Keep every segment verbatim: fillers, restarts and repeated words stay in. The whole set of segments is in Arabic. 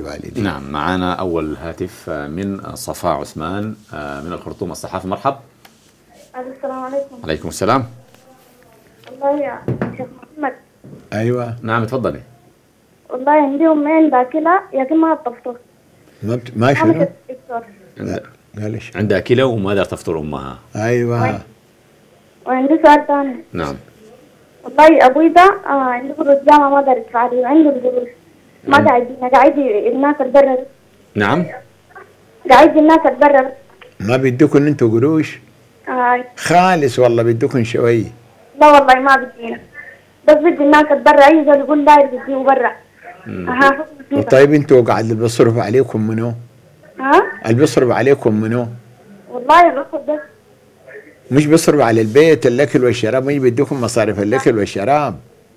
الوالدين. نعم، معنا أول هاتف من صفاء عثمان من الخرطوم. الصحافة، مرحب. السلام عليكم. عليكم السلام. والله يا شيخ محمد. أيوة. نعم، تفضلي. والله عندي أمين باكلة لكن ما تفطر. ما بت... ما شنو؟ عند... قال ايش؟ عندها كلى وما دار تفطر أمها. أيوة. وعندي سؤال ثاني. نعم. والله أبوي ده آه عنده قروش جامعة ما دار يدفع لي، وعنده القروش ما قاعد يدينا، قاعد الناس تبرر. نعم. قاعد الناس تبرر. ما بيدوكن انتوا قروش؟ آه. خالص والله بيدوكن شوي. لا والله ما بدينا، بس بدي الناس تبرر، أي زول يقول لا بديه برا. أها. طيب انتوا قاعد اللي بيصرف عليكم منو؟ ها؟ اللي بيصرف عليكم منو؟ والله باخد بس. مش بيصرف على البيت الأكل والشراب؟ مش بيدوكم مصاريف الأكل والشراب؟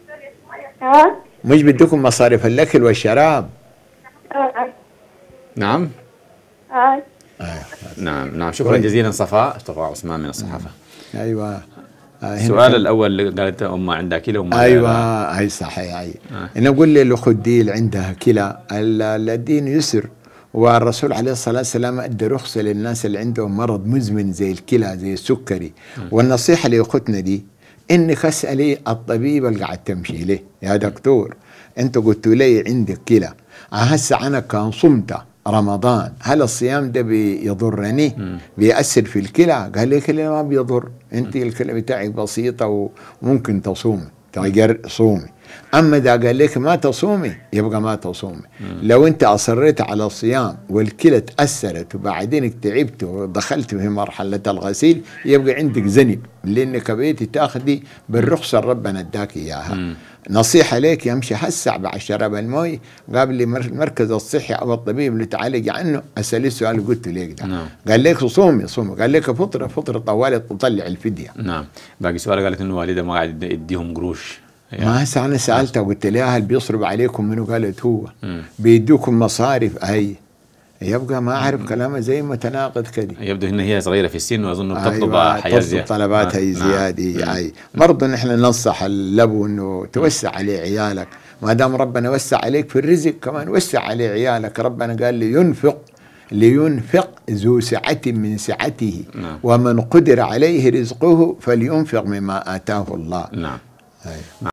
ها؟ مش بيدوكم مصاريف الأكل والشراب؟ آه. نعم. آه. نعم نعم، شكرا جزيلا صفاء صفاء عثمان من الصحافة. أيوة. السؤال الأول اللي قالت أمها عندها كلى وما أيوة هي صحيح. أي آه. أنا أقول لي الأخديل عندها كلى، الدين يسر، والرسول عليه الصلاة والسلام أدى رخصة للناس اللي عندهم مرض مزمن زي الكلى زي السكري. م. والنصيحة لأختنا دي إنك اسألي الطبيب اللي قاعد تمشي له، يا دكتور أنت قلت لي عندك كلى، هسه أنا كان صمت رمضان هل الصيام ده بيضرني؟ م. بيأثر في الكلى؟ قال لي الكلى ما بيضر، أنت الكلى بتاعك بسيطة وممكن تصومي تقدر صومي. أما إذا قال لك ما تصومي يبقى ما تصومي. مم. لو أنت أصريت على الصيام والكلى تأثرت وبعدين تعبت ودخلت في مرحلة الغسيل يبقى عندك ذنب، لأنك بقيتي تاخذي بالرخصة اللي ربنا اداك إياها. مم. نصيحة لك يمشي هسع بعد شرب المي قبل المركز الصحي أو الطبيب اللي تعالج عنه أسأل السؤال قلت لك ده. نعم. قال لك صومي صومي، قال لك فطرة فطرة طوالي تطلع الفدية. نعم. باقي سؤال قالت إنه والدها ما قاعد يديهم قروش. يعني. ما هسه أنا سألتها قلت لها هل بيصرف عليكم منو؟ قالت هو. مم. بيدوكم مصاريف. أي يبقى ما أعرف كلامها زي متناقض كده. يبدو إن هي صغيرة في السن وأظن بتطلب أيوة حياة زيادة، تطلب طلباتها آه. زيادة. أي برضه نحن ننصح الأبو إنه توسع عليه عيالك، ما دام ربنا وسع عليك في الرزق كمان وسع عليه عيالك. ربنا قال لي ينفق لينفق ذو سعة من سعته. نعم. ومن قدر عليه رزقه فلينفق مما آتاه الله. نعم. أي.